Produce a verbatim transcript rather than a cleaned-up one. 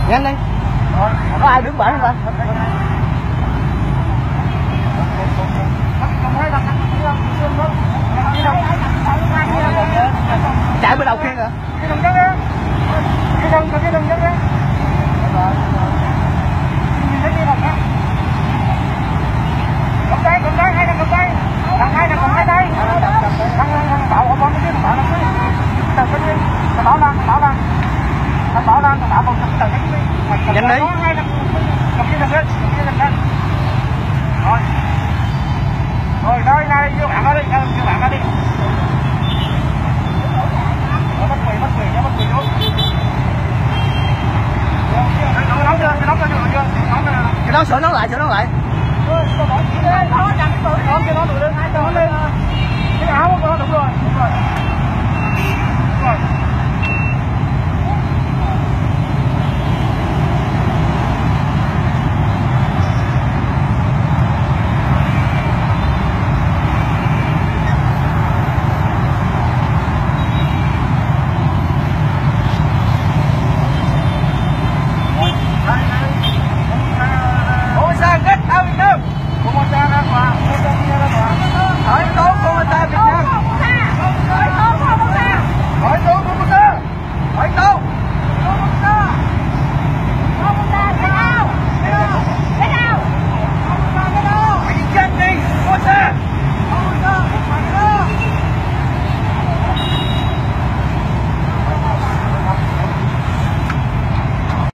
Nhanh đi. Có ai đứng bển không ta? Chạy bên đầu kia kìa. Cái đường dẫn á. Cái đường cái đường dẫn á. Nhìn thấy đi không á. Cầm tay, cầm tay, hai thằng cầm tay. Thằng hai thằng cầm hai tay. Thằng bảo họ con cái bảo nó cứ từ cái gì. Thằng bảo đang, thằng bảo đang. Thằng bảo đang, thằng bảo còn từ cái gì. Nhanh đi. Hai thằng cầm cái đường lên, cầm cái đường lên. Rồi. Rồi đây này, vô bạn nó đi, vô bạn nó đi. Bắt quỷ, bắt quỷ nhá, bắt quỷ vô. Cái nóng chưa, cái nóng chưa, chưa, nóng chưa. Cái đó sửa nó lại, sửa nó lại. Nó chặt cái tường, nó kia nó tụi lên, hai tường lên. Cái áo của nó đúng rồi, đúng rồi.